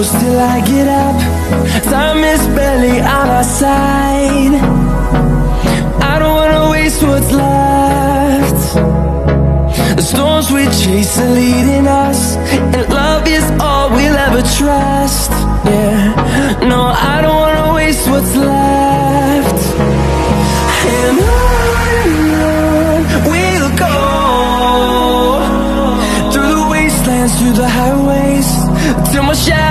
close till I get up. Time is barely on our side. I don't wanna waste what's left. The storms we chase are leading us, and love is all we'll ever trust. Yeah, no, I don't wanna waste what's left. And on we'll go, through the wastelands, through the highways, till my shadow